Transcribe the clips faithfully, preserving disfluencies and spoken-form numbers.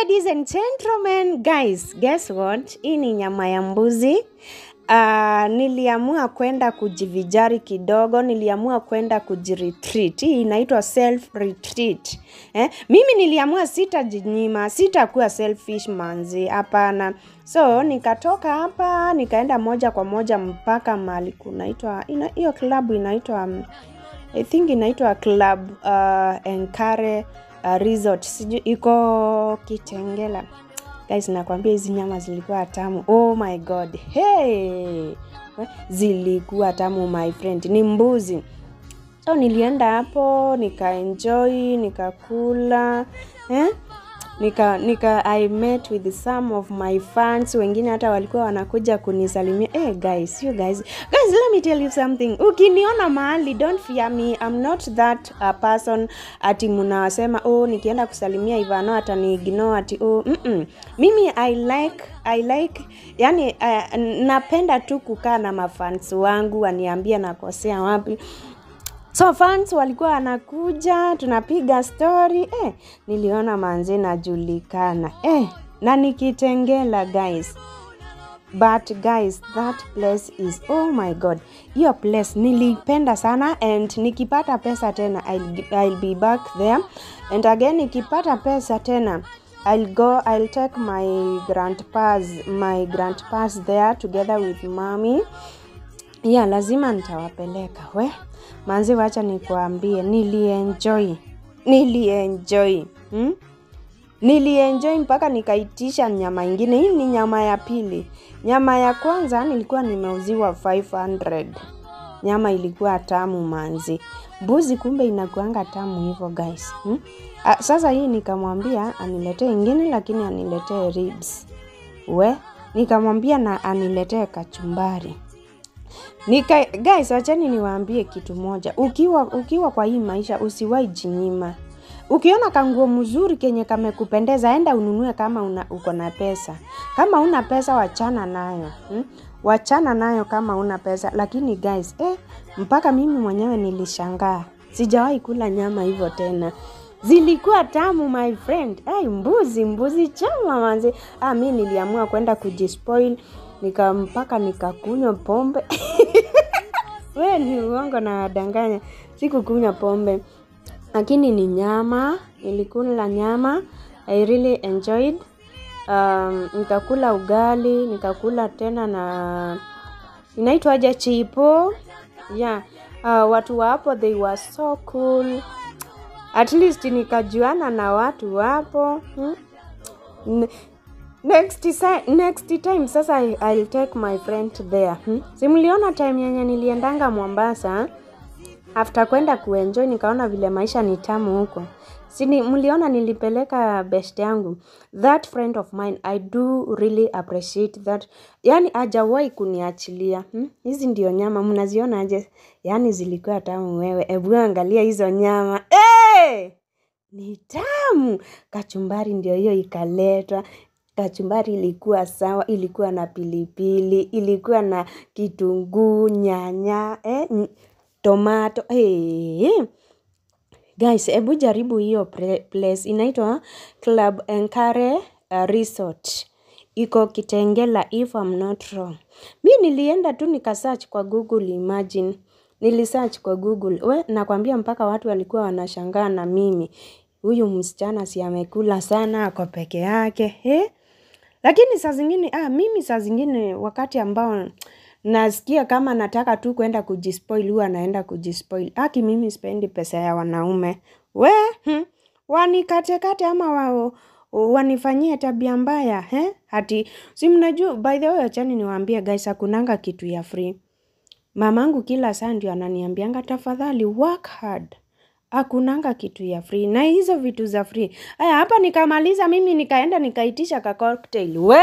Ladies and gentlemen, guys, guess what? Hii ni nyama ya mbuzi. Uh, niliamua kwenda kujivijari kidogo, niliamua kwenda kujiretreat. Hii inaitwa self retreat. Eh? Mimi niliamua sitajinyima, sitakuwa selfish manzi, hapana. So nikatoka hapa, nikaenda moja kwa moja mpaka mahali kunaitwa, ina hiyo club inaitwa um, I think inaitwa club uh, Enkare uh, Resort. Siju, iko Kitengela. Guys, nakwambia hizi nyama zilikuwa tamu. Oh my god. Hey! Zilikuwa tamu my friend. Ni mbuzi. So nilienda hapo, nika enjoy, nikakula, eh? Nika nika I met with some of my fans. Wengine hata walikuwa wanakuja kunisalimia. Hey guys, you guys. Guys, let me tell you something. Ukiniona mahali, don't fear me. I'm not that uh, person ati mnawasema oh nikienda kusalimia Ivano hata ni ignore ati oh mm -mm. Mimi I like I like yani uh, napenda tu kukaa na mafans wangu waniambia nakosea wapi. So fans walikuwa wanakuja, tunapiga story, eh, niliona manze najulikana, eh, na Nikitengela guys. But guys, that place is, oh my god, hiyo place nilipenda sana, and nikipata pesa tena, I'll, I'll be back there, and again nikipata pesa tena, I'll go, I'll take my grandpas, my grandpas there together with mommy. Yeah, lazima nitawapeleka, we. Manzi wacha nikuambie, nilienjoy. Nilienjoy. Hmm? Nilienjoy mpaka nikaitisha nyama ingine. Hii ni nyama ya pili. Nyama ya kwanza nilikuwa nimeuziwa five hundred. Nyama ilikuwa tamu manzi. Mbuzi kumbe inakuanga tamu hivyo guys. Hmm? A, sasa hii nikamwambia aniletee ingine lakini aniletee ribs. We, nikamwambia na aniletee kachumbari. Nika, guys, wachani niwaambie kitu moja. Ukiwa ukiwa kwa hii maisha usiwahi jinyima. Ukiona kanguo mzuri kenye kamekupendeza, enda ununue kama una uko na pesa. Kama una pesa wachana nayo. Hmm? Wachana nayo kama una pesa. Lakini guys, eh, mpaka mimi mwenyewe nilishangaa. Sijawahi kula nyama hivyo tena. Zilikuwa tamu my friend. Ay, mbuzi, mbuzi chama manzi. Ah, mimi niliamua kwenda kujispoil. Nika mpaka nikakunywa pombe. Wewe ni uongo na wadanganya. Sikukunywa pombe. Lakini ni nyama, nilikula nyama. I really enjoyed. Um, nikakula ugali, nikakula tena na inaitwa aje chipo. Yeah. Uh, watu hapo they were so cool. At least nikajuana na watu hapo. Hmm? Next next time sasa I'll take my friend there. Hmm? Simuliona time yenye niliendanga Mombasa, after kwenda kuenjoy nikaona vile maisha ni tamu huko. Sini mliona nilipeleka best yangu. That friend of mine, I do really appreciate that. Yani hajawahi kuniachilia. Hmm? Hizi ndio nyama mnaziona aje? Yani zilikuwa tamu wewe. Ebu angalia hizo nyama. Eh! Ni tamu. Kachumbari ndio hiyo ikaletwa. Kachumbari ilikuwa sawa, ilikuwa na pilipili, ilikuwa na kitunguu, nyanya, eh, tomato, eh. Guys, ebu jaribu hiyo place. Inaitwa Club Enkare uh, Resort. Iko Kitengela if I'm not wrong. Mimi nilienda tu nikasearch kwa Google, imagine. Nilisearch kwa Google. We, nakwambia mpaka watu walikuwa wanashangaa na mimi. Huyu msichana si amekula sana, ako peke yake, eh? Lakini saa zingine, ah, mimi saa zingine wakati ambao nasikia kama nataka tu kwenda kujispoil, huwa naenda kujispoil. Haki mimi sipendi pesa ya wanaume. We, hmm, wanikate kate ama wao wanifanyie tabia mbaya, eh? Hati, si mnajua, by the way, achani niwaambie guys, hakunanga kitu ya free. Mamangu kila saa ndio ananiambianga tafadhali work hard. Hakunanga kitu ya free. Na hizo vitu za free. Aya, hapa nikamaliza mimi nikaenda nikaitisha ka cocktail. We?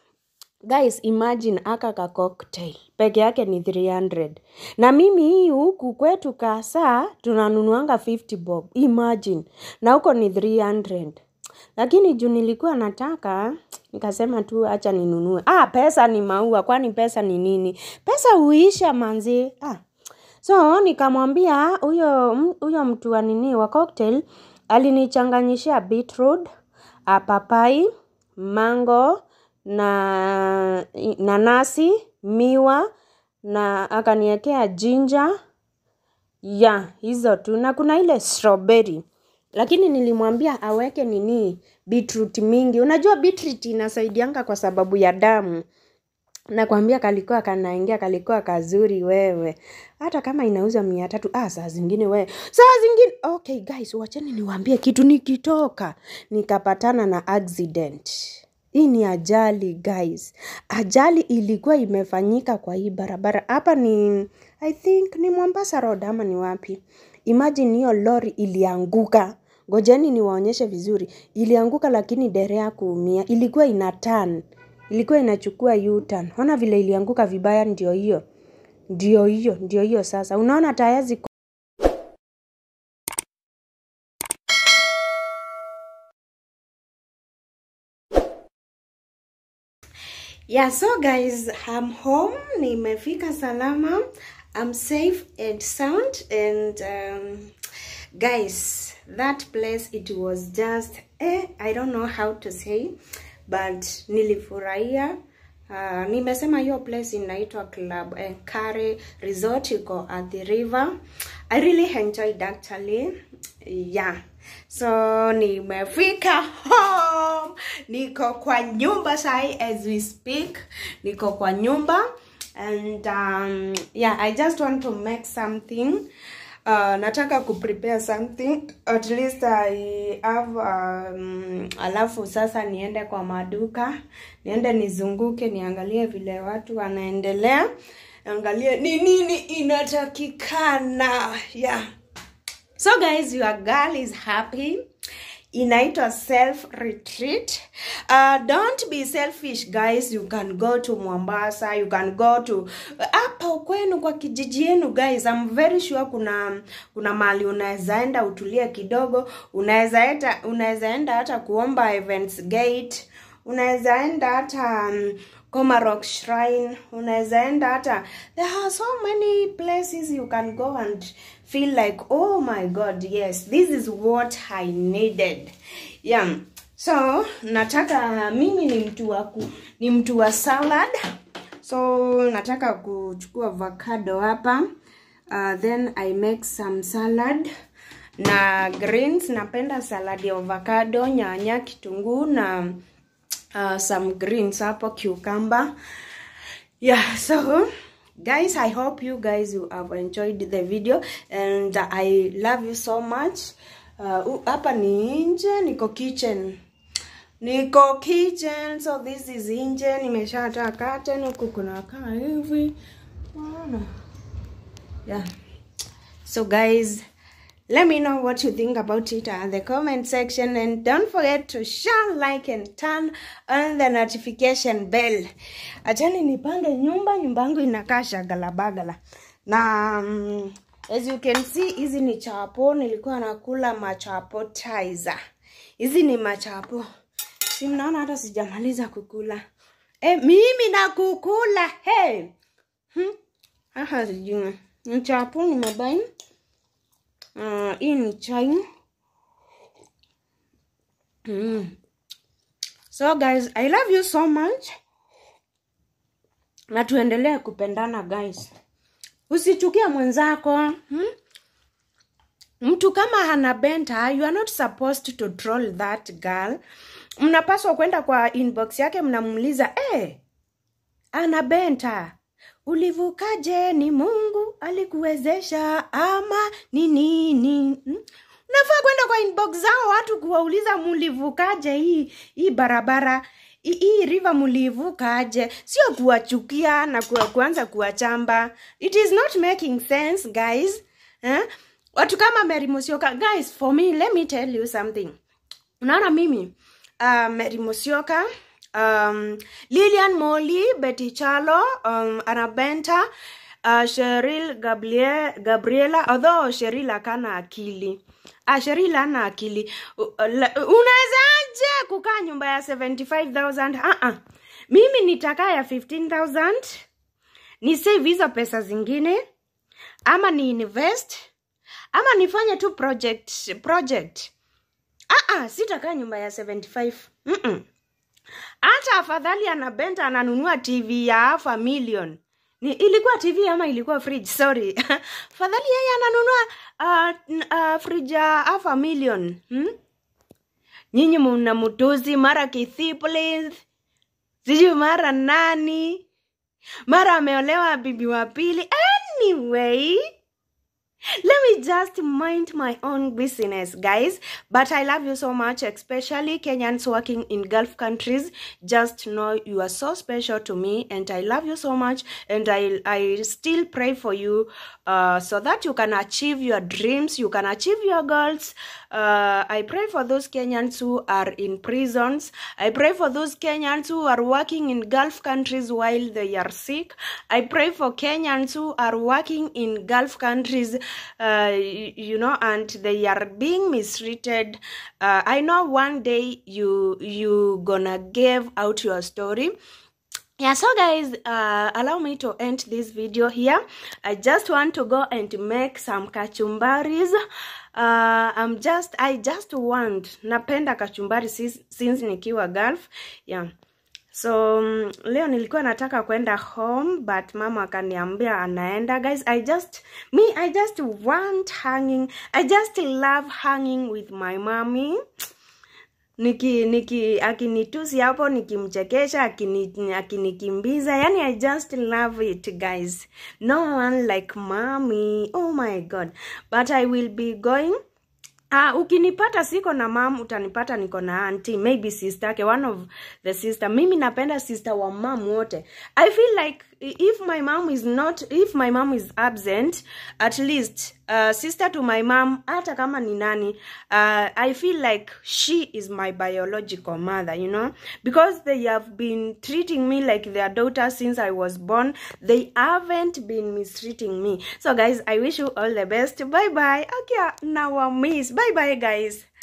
Guys, imagine aka ka cocktail. Peke yake ni three hundred. Na mimi hii huku kwetu Kasa tunanunuanga fifty bob. Imagine. Na huko ni three hundred. Lakini juu nilikuwa nataka, nikasema tu acha ninunue. Ah, pesa ni maua. Kwani pesa ni nini? Pesa huisha manzi. Ah. So nikamwambia huyo huyo mtu wa nini wa cocktail alinichanganyishia beetroot, uh, papai, mango, na nanasi, miwa, na akaniekea ginger. Ya, hizo tu. Na kuna ile strawberry. Lakini nilimwambia aweke nini, beetroot mingi. Unajua beetroot inasaidianga kwa sababu ya damu. Na kuambia kalikuwa kanaingia, kalikuwa kazuri wewe. Hata kama inauza mia tatu, ah, saa zingine wewe. Saa zingine, okay guys, wacheni niwaambie kitu. Nikitoka nikapatana na accident. Hii ni ajali guys. Ajali ilikuwa imefanyika kwa hii barabara. Hapa ni, I think, ni Mombasa Road ama ni wapi. Imagine hiyo lori ilianguka. Ngojeni niwaonyeshe vizuri. Ilianguka lakini dereva kuumia. Ilikuwa ina turn. Ilikuwa inachukua U-turn. Ona vile ilianguka vibaya, ndio hiyo. Ndio hiyo, ndio hiyo sasa. Unaona tayazi. Yeah, so guys, I'm home. Nimefika salama. I'm safe and sound. And um, guys, that place, it was just, eh, I don't know how to say, but nilifurahia. Uh, nimesema hiyo place inaitwa Club eh, Kare Resort, iko at the river. I really enjoyed actually. Yeah. So nimefika home. Niko kwa nyumba sai as we speak. Niko kwa nyumba. And um, yeah, I just want to make something. Uh, nataka ku prepare something. At least I have um, alafu sasa niende kwa maduka. Niende nizunguke, niangalie vile watu wanaendelea. Angalie ni nini inatakikana. Yeah. So guys, your girl is happy. Inaitwa self retreat. Uh, don't be selfish guys. You can go to Mombasa, you can go to hapa kwenu kwa kijiji yenu guys. I'm very sure kuna kuna mali unaweza enda utulie kidogo. Unaweza enda unaweza enda hata kuomba Events Gate. Unaweza enda hata um, Komarok Shrine. Unaweza enda hata, there are so many places you can go and feel like, oh my god, yes, this is what I needed. Yeah. So nataka, mimi ni mtu wa ku, ni mtu wa salad. So nataka kuchukua avocado hapa. Uh, then I make some salad na greens. Napenda salad ya avocado, nyanya, kitunguu na uh, some greens hapo, cucumber. Yeah, so guys, I hope you guys you have enjoyed the video, and I love you so much. Uh, hapa ni nje, niko kitchen. Niko kitchen, so this is nje. Nimeshata curtain, huku kuna kaa hivi. Yeah. So guys, let me know what you think about it in the comment section, and don't forget to share, like, and turn on the notification bell. Achani nipange nyumba, nyumba yangu inakaa shagalabagala. Na um, as you can see, hizi ni chapo. Nilikuwa nakula machapo tizer. Hizi ni machapo. Si mnaona hata sijamaliza kukula. Eh, mimi na kukula. Hey. Hmm. Aha, sijui. Ni chapo nimebaini. Uh, hii ni chai. Mm. So guys, I love you so much. Na tuendelee kupendana guys. Usichukia mwenzako. Hmm? Mtu kama hana benta, you are not supposed to troll that girl. Mnapaswa kwenda kwa inbox yake, mnamuuliza, eh, ana benta, ulivukaje? Ni Mungu alikuwezesha ama ni nini? Hmm? Unafaa kwenda kwa inbox zao watu kuwauliza mulivukaje hii hii barabara, hii, hii river mulivukaje, sio kuwachukia na kuwa, kuanza kuwachamba. It is not making sense guys. Eh? Watu kama Mary Musyoka, guys, for me, let me tell you something. Unaona mimi, uh, Mary Musyoka, um, Lilian Molly, Betty Chalo, um, Anabenta, uh, Cheryl Gabriel, Gabriela, although Cheryl akana akili. Ah, Cheryl ana akili. Uh, uh, unaweza aje kukaa nyumba ya seventy-five thousand? Ah uh -uh. Mimi nitakaa ya fifteen thousand. Ni save hizo pesa zingine, ama ni invest, ama nifanye tu project project. Ah ah, sitakaa nyumba ya seventy-five. Mm -mm. Hata afadhali anabenta ananunua T V ya half a million. Ni ilikuwa T V ama ilikuwa fridge? Sorry. Fadhali yeye ananunua uh, uh, fridge ya half a million. Hmm? Nyinyi mna mtuzi mara Kithi please. Sijui mara nani. Mara ameolewa bibi wa pili. Anyway, let me just mind my own business, guys. But I love you so much, especially Kenyans working in Gulf countries. Just know you are so special to me, and I love you so much. And I, I still pray for you uh, so that you can achieve your dreams, you can achieve your goals. Uh, I pray for those Kenyans who are in prisons. I pray for those Kenyans who are working in Gulf countries while they are sick. I pray for Kenyans who are working in Gulf countries, uh, you know, and they are being mistreated. Uh, I know one day you you gonna give out your story. Yeah, so guys, uh, allow me to end this video here. I just want to go and make some kachumbaris. Uh, I'm just, I just want, napenda kachumbari since, since nikiwa Gulf. Yeah. So, um, leo nilikuwa nataka kwenda home, but mama akaniambia anaenda. Guys, I just, me, I just want hanging. I just love hanging with my mommy. Niki, niki, akinitusi hapo, nikimchekesha, akini, akinikimbiza. Yani, I just love it, guys. No one like mommy. Oh my God. But I will be going. Ah, ukinipata siko na mom, utanipata niko na auntie, maybe sister ke, one of the sister. Mimi napenda sister wa mom wote. I feel like if my mom is not, if my mom is absent, at least uh, sister to my mom, hata kama ni nani, uh, I feel like she is my biological mother, you know, because they have been treating me like their daughter since I was born. They haven't been mistreating me. So guys, I wish you all the best. Bye bye. Okay, now I miss. Bye bye guys.